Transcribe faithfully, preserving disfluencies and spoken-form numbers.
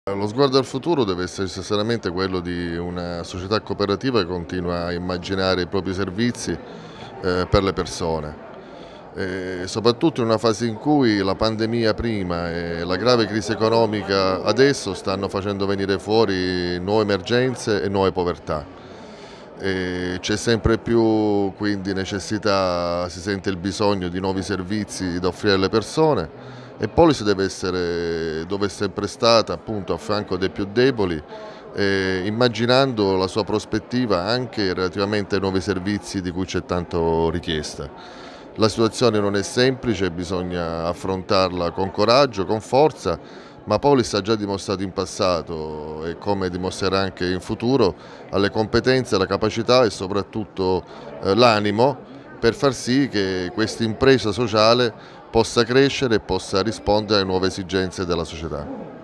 Lo sguardo al futuro deve essere necessariamente quello di una società cooperativa che continua a immaginare i propri servizi eh, per le persone. E soprattutto in una fase in cui la pandemia prima e la grave crisi economica adesso stanno facendo venire fuori nuove emergenze e nuove povertà. C'è sempre più quindi necessità, si sente il bisogno di nuovi servizi da offrire alle persone e Polis deve essere dove è sempre stata, appunto, a fianco dei più deboli, eh, immaginando la sua prospettiva anche relativamente ai nuovi servizi di cui c'è tanto richiesta. La situazione non è semplice, bisogna affrontarla con coraggio, con forza, ma Polis ha già dimostrato in passato e come dimostrerà anche in futuro alle competenze, la capacità e soprattutto eh, l'animo per far sì che questa impresa sociale possa crescere e possa rispondere alle nuove esigenze della società.